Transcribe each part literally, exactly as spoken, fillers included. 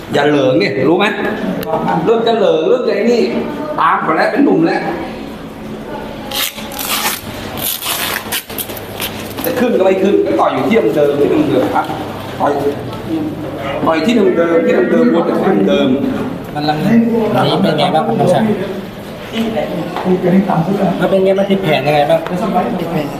อย่าเหลิงเนี่ยรู้ไหมเริ่มจะเหลิงเริ่มจะไอ้นี่ตามก่อนแล้วเป็นหนุ่มแล้วจะขึ้นก็ไม่ขึ้นก็ต่อยอยู่ที่เดิมที่เดิมครับต่อยต่อยที่เดิมเดิมที่เดิมเดิมวนแต่ที่เดิมมันลังนี้เป็นไงบ้างครับน้องชายมันเป็นไงมันผิดแผนยังไงบ้างผิดแผน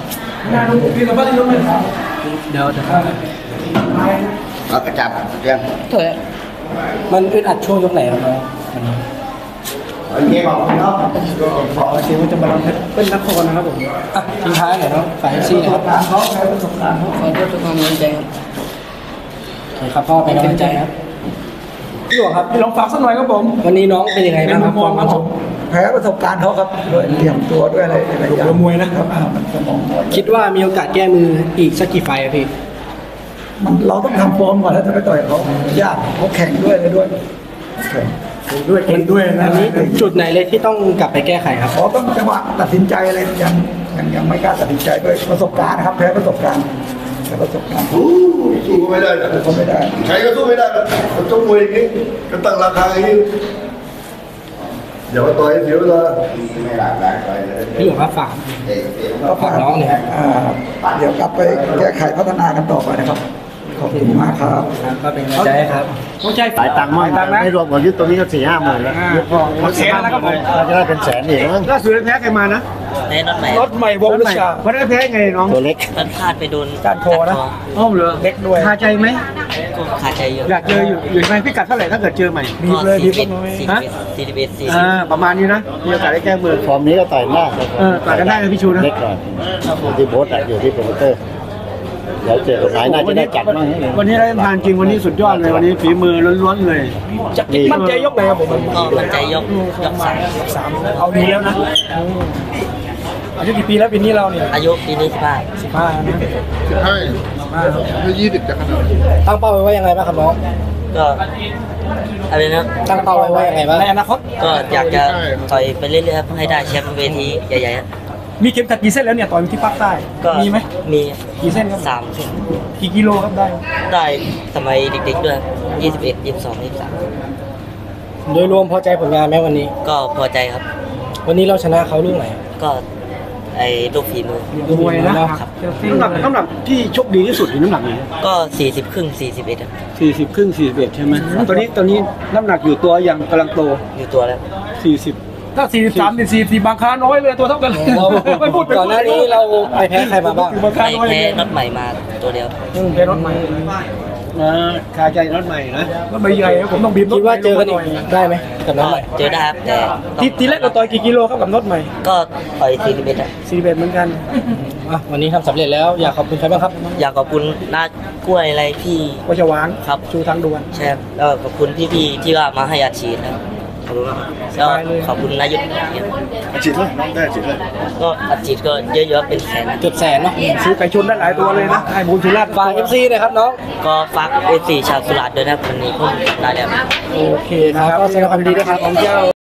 เดี๋ยวจะเอากระจับเรียงเถอะมันอึดอัดช่วงยกไหนครับน้องโอเคบอกคุณเนาะบอกว่าทีมจะมาลองเป็นนักโทษนะครับผมอ่ะทิ้งท้ายหน่อยเนาะฝ่ายซีนะครับเขาใช้ประสบการณ์เขาขอโทษทุกความมั่นใจครับครับพ่อเป็นกำลังใจครับพี่หลวงครับพี่ลองฝากสักหน่อยครับผมวันนี้น้องเป็นยังไงบ้างครับความมั่นคงแพ้ประสบการณ์เขาครับด้วยเตรียมตัวด้วยอะไรหลายอย่างมวยนะครับสมองคิดว่ามีโอกาสแก้มืออีกสักกี่ไฟอะพี่มันเราต้องทำฟอร์มก่อนแล้วจะไปต่อยเขายากเขาแข่งด้วยเลยด้วยแข่งด้วยเองด้วยนะนี้จุดไหนเลยที่ต้องกลับไปแก้ไขครับเขาต้องจังหวะตัดสินใจอะไรยังยังยังไม่กล้าตัดสินใจด้วยประสบการณ์นะครับแพ้ประสบการณ์แพ้ประสบการณ์สู้ก็ไม่ได้สู้ไม่ได้ใช้ก็สู้ไม่ได้มันต้องมวยอย่างนี้ก็ตั้งราคาอย่างนี้เดี๋ยวต่อยเสียเวลาไม่หลากหลายต่อยพี่หลวงครับฝากฝากน้องเนี่ยเดี๋ยวกลับไปแก้ไขพัฒนากันต่อไปนะครับขอบคุณมากครับก็เป็นกำลังใจครับต้องใช้สายตังค์มากไม่รวมกับยึดตรงนี้ก็สี่ห้าหมื่นแล้วยึดพอแสนแล้วครับผมเราจะได้เป็นแสนอีกมั้งล่าสุดแพ้ใครมานะแพ้รถใหม่รถใหม่วงวิชาเพราะได้แพ้ไงน้องตัวเล็กมันพลาดไปโดนการโทนะอ้อมเลยเล็กด้วยคาใจไหมคาใจเยอะอยากเจออยู่อยู่ในพิกัดเท่าไหร่ถ้าเกิดเจอใหม่มีเลยทีฮะสี่สิบเอ็ดสี่สิบประมาณนี้นะมีโอกาสได้แก้มือฟอร์มนี้ก็ต่อยมากเออต่อยกันได้นะพี่ชูนะเล็กหน่อยอยู่ที่โบ๊ทอยู่ที่โปรโมเตอร์เดี๋ยวเจอกับนายน่าจะได้จัดบ้างวันนี้ได้ทานจริงวันนี้สุดยอดเลยวันนี้ฝีมือล้วนๆเลยมั่นใจยกไหนครับผมก็มั่นใจยกยกสามยกสามเอาดีแล้วนะอายุกี่ปีแล้วปีนี้เราเนี่ยอายุปีนี้สิบห้าสิบห้านะสิบห้าถ้ายี่สิบจะขนาดตั้งเป้าไว้ว่ายังไงบ้างครับน้องก็อะไรนะตั้งเป้าไว้ว่ายังไงบ้างในอนาคตก็อยากจะต่อยไปเรื่อยๆเพื่อให้ได้แชมป์เวทีใหญ่ๆมีเข็มขัดกี่เส้นแล้วเนี่ยต่อยที่ภาคใต้มีไหมมีกี่เส้นครับสามเส้นกี่กิโลครับได้ได้สมัยเด็กๆด้วยยี่สิบเอ็ดยี่สิบสองยี่สิบสามโดยรวมพอใจผลงานไหมวันนี้ก็พอใจครับวันนี้เราชนะเขาลูกไหนก็ไอ้ลูกฝีมือมวยนะครับน้ำหนักน้ำหนักที่โชคดีที่สุดคือน้ำหนักไหนก็สี่สิบครึ่งสี่สิบเอ็ดสี่สิบครึ่งสี่สิบเอ็ดใช่ไหมตอนนี้ตอนนี้น้ำหนักอยู่ตัวยังกำลังโตอยู่ตัวแล้วสี่สิบถ้าสี่สิบสามสี่สิบบางค้าน้อยเลยตัวเท่ากันไม่พูดก่อนหน้านี้เราไปแพ้ใครมาบ้างไปแพ้รถใหม่มาตัวเดียวแพ้รถใหม่คาใจรถใหม่นะรถใหม่ใหญ่ผมต้องบีบคิดว่าเจอกันอีกได้ไหมกับรถใหม่เจอได้แต่ทีทีแรกเราต่อยกี่กิโลครับกับรถใหม่ก็ต่อยสี่สิบเอ็ดสี่สิบเอ็ดเหมือนกันวันนี้ทำสำเร็จแล้วอยากขอบคุณใครบ้างครับอยากขอบคุณน้ากล้วยอะไรที่วัชวานครับชูทางด่วนใช่แล้วขอบคุณพี่ๆที่ว่ามาให้อาชีพนะขอบคุณแล้วขอบคุณนายยุทธอาชีพเลยน้องได้อาชีพเลยก็อาชีพก็เยอะๆเป็นแสนเกือบแสนเนาะซื้อไก่ชนได้หลายตัวเลยนะไอ้บุญสุราษฎร์ฝากเอฟซีนะครับน้องก็ฝากเอฟซีชาวสุราษฎร์ด้วยนะวันนี้ผมได้แล้วโอเคครับก็แสดงความดีด้วยครับของเจ้า